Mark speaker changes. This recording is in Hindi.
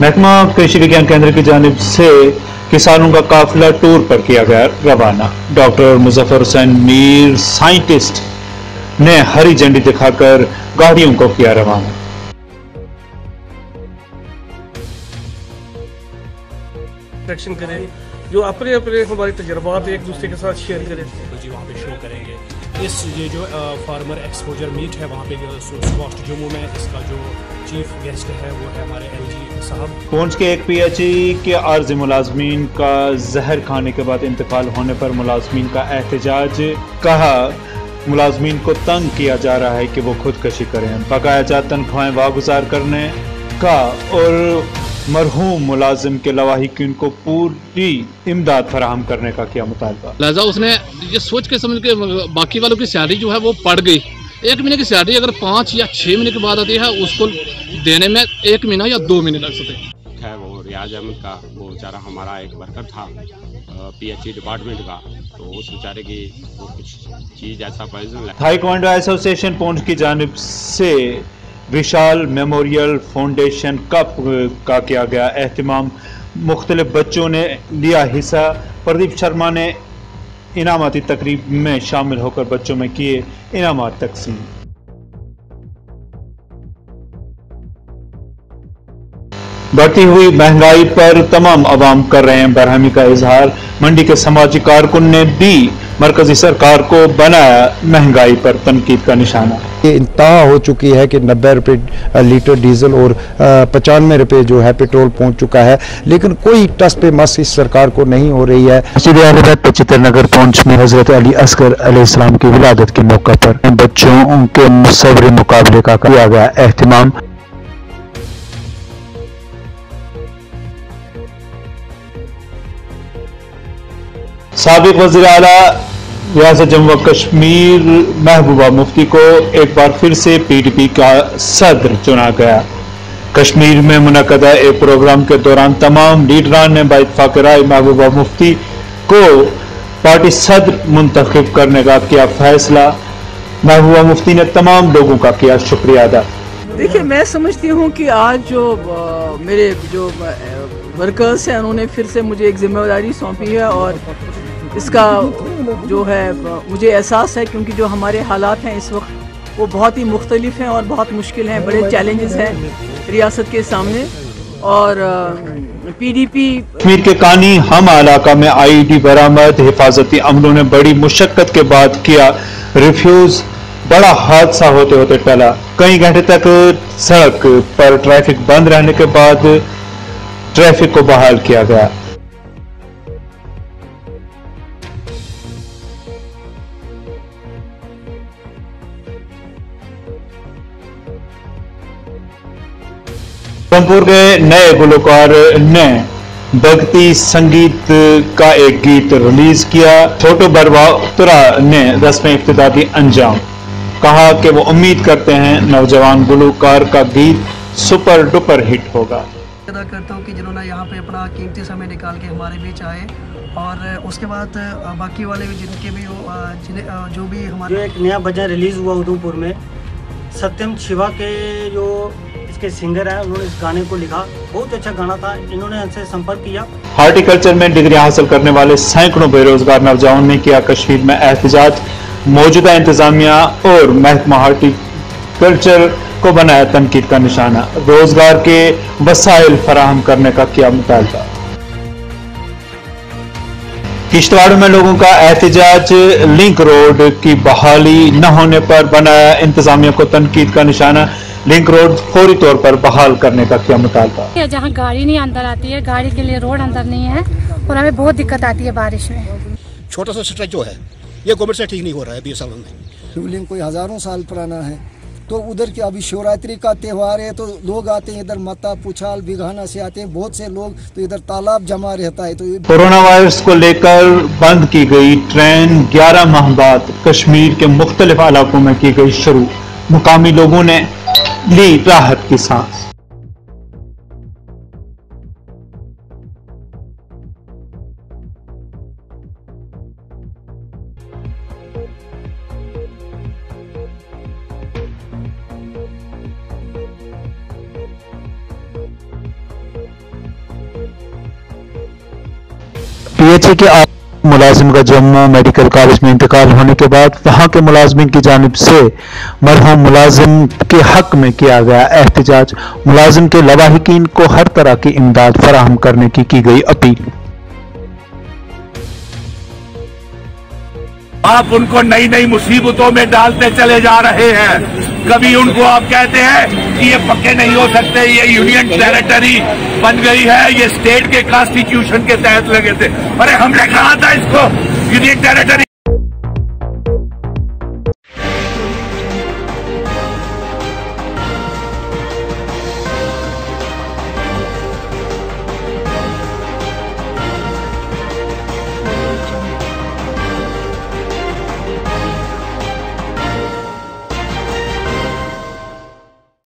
Speaker 1: महकमा कृषि विज्ञान केंद्र की जानिब से किसानों का काफिला टूर पर किया गया रवाना। डॉक्टर मुजफ्फर हुसैन मीर साइंटिस्ट ने हरी झंडी दिखाकर गाड़ियों को किया रवाना।
Speaker 2: इंटरेक्शन करें, जो अपने अपने हमारे तजर्बात एक दूसरे के साथ शेयर करें।
Speaker 3: तो जी वहाँ पे शो करेंगे ये जो फार्मर एक्सपोजर मीट है वहाँ पे स्कॉस्ट जम्मू में, इसका जो चीफ गेस्ट है वो है हमारे LG साहब।
Speaker 1: पुंछ के एक PHE के आर्जी मुलाजमीन का जहर खाने के बाद इंतकाल होने पर मुलाजमीन का एहतजाज। कहा मुलाजमीन को तंग किया जा रहा है कि वो खुदकशी करें, बकाया जात तनख्वाहें वागुजार करने का और मरहूम मुलाजिम के लवाही की उनको पूरी इमदाद फराहम करने का किया मुतालबा।
Speaker 4: लिहाजा उसने ये सोच के समझ के बाकी वालों की सैलरी जो है वो पड़ गई। 1 महीने की सैलरी अगर 5 या 6 महीने के बाद आती है उसको देने में 1 महीना या 2 महीने लग सकते हैं।
Speaker 5: वो रियाज अहमद का वो बेचारा हमारा एक वर्कर था PHE डिपार्टमेंट का, तो उस बेचारे की वो कुछ चीज़ ऐसा पॉइजन।
Speaker 1: ताइक्वांडो एसोसिएशन पुंछ की जानिब से विशाल मेमोरियल फाउंडेशन कप का किया गया एहतमाम। मुख्तलिफ बच्चों ने लिया हिस्सा। प्रदीप शर्मा ने इनामाती तकरीब में शामिल होकर बच्चों में किए इनामात तकसीम। बढ़ती हुई महंगाई पर तमाम अवाम कर रहे हैं बरहमी का इजहार। मंडी के समाजी कारकुन ने भी मरकजी सरकार को बनाया महंगाई पर तनकीद का निशाना।
Speaker 6: ये इंतहा हो चुकी है कि 90 रुपये लीटर डीजल और 95 रुपये जो है पेट्रोल पहुंच चुका है, लेकिन कोई टस पे मस इस सरकार को नहीं हो रही है।
Speaker 1: चित्रनगर पुंछ में हजरत अली अस्कर अलैहिस्सलाम की विलादत के मौके पर बच्चों के मुसव्वरी मुकाबले का किया गया एहतमाम। साबिक वज़ीर आला रियासत जम्मू व कश्मीर महबूबा मुफ्ती को एक बार फिर से PDP का सदर चुना गया। कश्मीर में मुनक़दा एक प्रोग्राम के दौरान तमाम लीडरान ने बाइत्तेफ़ाक़ राय महबूबा मुफ्ती को पार्टी सदर मुंतखब करने का किया फैसला। महबूबा मुफ्ती ने तमाम लोगों का किया शुक्रिया अदा।
Speaker 7: देखिए, मैं समझती हूँ कि आज जो मेरे जो वर्कर्स हैं उन्होंने फिर से मुझे एक जिम्मेदारी सौंपी है और इसका जो है मुझे एहसास है, क्योंकि जो हमारे हालात हैं इस वक्त वो बहुत ही मुख्तलिफ हैं और बहुत मुश्किल हैं। बड़े चैलेंजेस हैं रियासत के सामने और PDP
Speaker 1: कश्मीर के कानी हम इलाका में IED बरामद। हिफाजती अमलों ने बड़ी मुशक्कत के बाद किया रिफ्यूज। बड़ा हादसा होते होते टला। कई घंटे तक सड़क पर ट्रैफिक बंद रहने के बाद ट्रैफिक को बहाल किया गया। रामपुर के नए गुलकार ने भक्ति संगीत का एक गीत रिलीज किया। छोटो बरवातरा ने रस्म इफ्तिताह दी अंजाम। कहा कि वो उम्मीद करते हैं नौजवान गुलकार का गीत सुपर डुपर हिट होगा।
Speaker 8: अदा करता हूँ कि जिन्होंने यहाँ पे अपना कीमती समय निकाल के हमारे बीच आए और उसके बाद बाकी वाले भी जिनके भी जो भी हमारे
Speaker 9: एक नया भजन रिलीज हुआ उधमपुर में, सत्यम शिवा के जो इसके सिंगर है उन्होंने इस गाने को लिखा। बहुत अच्छा गाना था। इन्होंने हमसे संपर्क किया।
Speaker 1: हार्टिकल्चर में डिग्री हासिल करने वाले सैकड़ों बेरोजगार नौजवानों ने किया कश्मीर में एहतजाज। मौजूदा इंतजामिया और महकमा हार्टिकल्चर को बनाया तनकीद का निशाना। रोजगार के वसाइल फराहम करने का किया मुतालबा। किश्तवाड़ में लोगों का एहतजाज। लिंक रोड की बहाली न होने पर बनाया इंतजामिया को तनकीद का निशाना। लिंक रोड फौरी तौर पर बहाल करने का किया मुतालबा।
Speaker 10: जहाँ गाड़ी नहीं अंदर आती है, गाड़ी के लिए रोड अंदर नहीं है और हमें बहुत दिक्कत आती है बारिश में।
Speaker 11: छोटा सा स्ट्रेच जो है ये गवर्नमेंट से ठीक नहीं हो रहा है 20 सालों में।
Speaker 12: शिवलिंग कोई हजारों साल पुराना है, तो उधर के अभी शिवरात्रि का त्यौहार है तो लोग आते हैं इधर मत्ता पुछाल बिघाना से आते हैं बहुत से लोग, तो इधर तालाब जमा रहता है। तो
Speaker 1: कोरोना वायरस को लेकर बंद की गई ट्रेन 11 माह बाद कश्मीर के मुख्तलिफ इलाकों में की गई शुरू। मुकामी लोगों ने ली राहत की सांस। पीएचई के मुलाजिम का जम्मू मेडिकल कॉलेज में इंतकाल होने के बाद वहां के मुलाजिमीन की जानिब से मरहूम मुलाजिम के हक में किया गया एहतजाज। मुलाजिम के लवाहिकीन को हर तरह की इमदाद फराहम करने की गई अपील।
Speaker 13: आप उनको नई नई मुसीबतों में डालते चले जा रहे हैं। कभी उनको आप कहते हैं कि ये पक्के नहीं हो सकते, ये यूनियन टेरिटरी बन गई है, ये स्टेट के कॉन्स्टिट्यूशन के तहत लगे थे। अरे हमने कहा था इसको यूनियन टेरिटरी